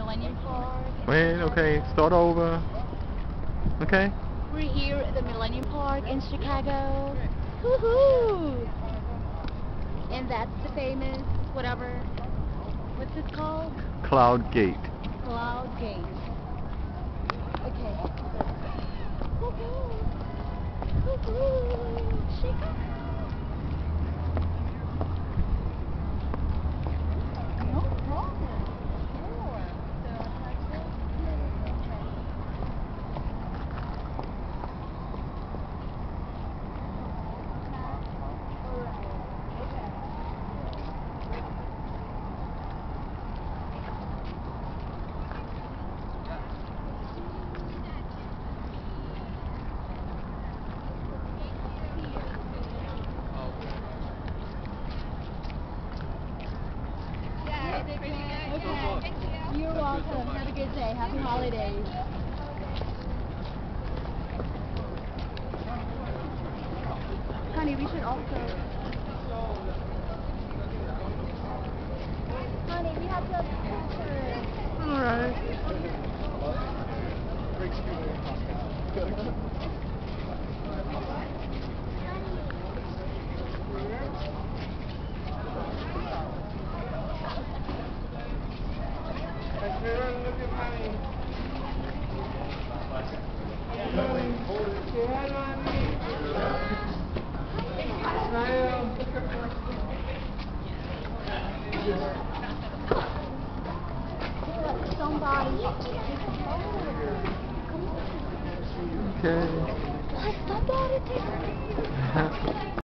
Millennium Park. Wait, okay, start over. Okay? We're here at the Millennium Park in Chicago. Woohoo! And that's the famous, whatever, what's it called? Cloudgate. Cloudgate. Okay. Woohoo! Woohoo! Chicago! No problem. Sure. Okay. You're welcome. Have a good day. Happy holidays. Honey, we should also... Honey, we have to have pictures. Alright. Somebody. Okay. Somebody take a picture.